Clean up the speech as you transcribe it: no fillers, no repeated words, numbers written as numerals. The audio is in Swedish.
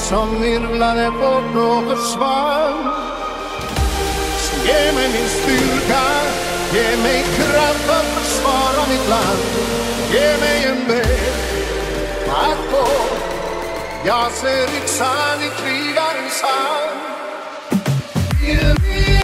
som virvlade bort och försvann. Så ge mig min styrka, ge mig kraft att försvara mitt land. Ge mig en väg att gå, jag ser yxan i krigarens hand.